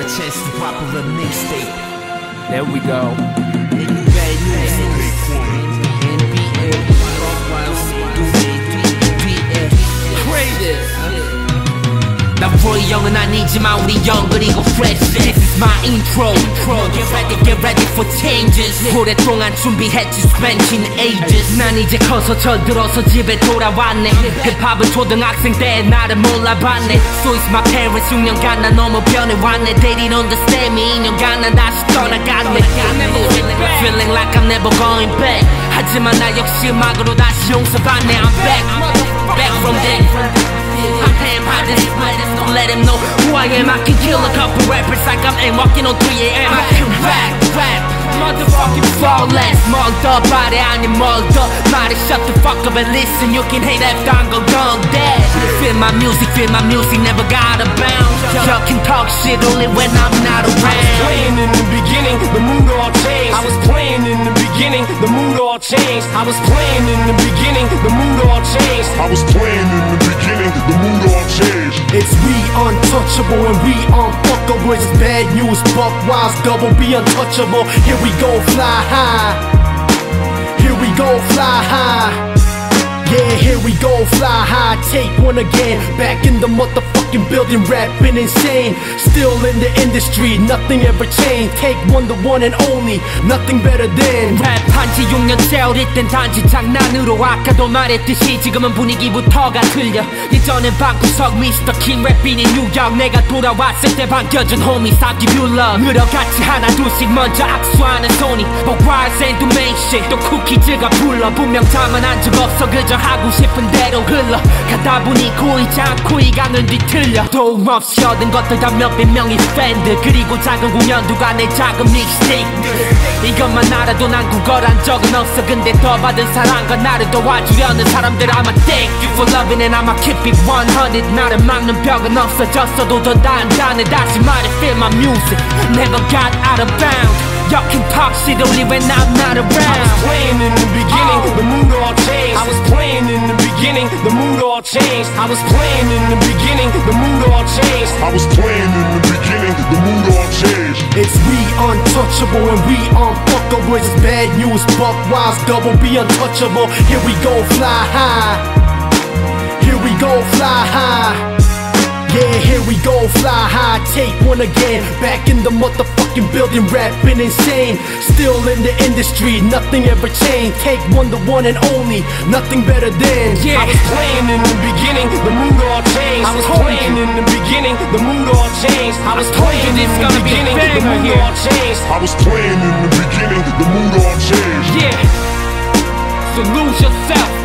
a chance to drop a real mixtape. There we go. Badnews, NBA, crazy. 난 루이형은 아니지만 우리 영 그리고 fresh해. This is my intro. Get ready for changes. 오랫동안 준비했지 spent ages. 난 이제 커서 철들어서 집에 돌아왔네. 힙합은 초등학생 때 나를 몰라봤네. So it's my parents 6년간 난 너무 변해왔네. They didn't understand me 2년간 난 다시 떠나갔네. Feeling like I'm never going back. 하지만 나 역시 음악으로 다시 용서받네. I'm back from there. I'm paying by this sweaters, don't let him know who I am. I can kill a couple rappers like I'm in walking on 3 a.m. I can rap, motherfucking flawless. 멀더 말해 아니 멀더 말해 shut the fuck up and listen. You can hate after I'm gone dead. Feel my music, never got a bounce. Y'all can talk shit only when I'm not around. I was playing in the beginning, the mood all changed. I was playing in the beginning, the mood all changed. I was playing in the beginning, the mood all changed. I was playing in the beginning, the mood all changed. It's we untouchable and we unfuckable. It's Badnews, Buckwilds, double be untouchable. Here we go fly high. Here we go fly high. Yeah, here we go fly high. Take one again. Back in the motherfucking building, rapping insane. Still in the industry, nothing ever changed. Take one, the one and only, nothing better than. 랩한지 6년째 어릴 땐 단지 장난으로 아까도 말했듯이 지금은 분위기부터가 틀려. 예전엔 방구석 미스터 킹 랩빈이 뉴욕. 내가 돌아왔을 때 반겨준 homies I give you love. 늘어같이 하나 둘씩 먼저 악수하는 손이 Buckwilds and do main shit. 또 쿠키즈가 불러. 분명 자만한 적 없어 그저 하고 싶은 대로 흘러 가다 보니 고이지 않고 이 강을 뒤틀려. 도움 없이 얻은 것들 다 몇백 명의 팬들. 그리고 작은 공연두가 내 작은 믹스테이프. 이것만 알아도 난 구걸한 적은 없어. 근데 더 받은 사랑과 나를 도와주려는 사람들 I'ma thank you for loving and I'ma keep it 100. 나를 막는 벽은 없어졌어도 더 단단해. 다시 말해 feel my music never got out of bounds. Y'all can talk shit only when I'm not around. I was playing in the beginning, the mood all changed. I was playing in the beginning, the mood all changed. I was playing in the beginning, the mood all changed. I was playing in the beginning, the mood all changed. It's we untouchable and we unfuckable. It's Badnews, Buckwilds, double be untouchable. Here we go fly high. Here we go fly high. Yeah, here we go fly high. Take one again. Back in the motherfucking building, rapping insane. Still in the industry, nothing ever changed. Take one, the one and only, nothing better than. I was playing in the beginning, the mood all changed. I was playing in the beginning, the mood all changed. I was playing in the beginning, the mood all changed. I was playing in the beginning, the mood all changed. Yeah, so lose yourself.